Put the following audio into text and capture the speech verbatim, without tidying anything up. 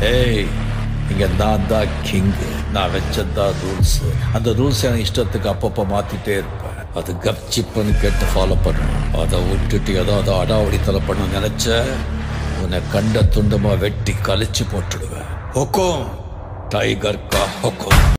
ஏய், இங்க நான் தான் கிங்கு. நான் வச்சதான் ரூல்ஸ். அந்த ரூல்ஸ் என் இஷ்டத்துக்கு அப்பப்போ மாத்திட்டே இருப்பேன். அது கப்சிப்புன்னு கேட்டு ஃபாலோ பண்ணணும். அதை விட்டுட்டு ஏதாவது அடாவடித்தலை பண்ண நினைச்ச உன்னை கண்ட துண்டமா வெட்டி கழிச்சு போட்டுடுவேன். ஹொக்கோம், டைகர் கா ஹொக்கோம்.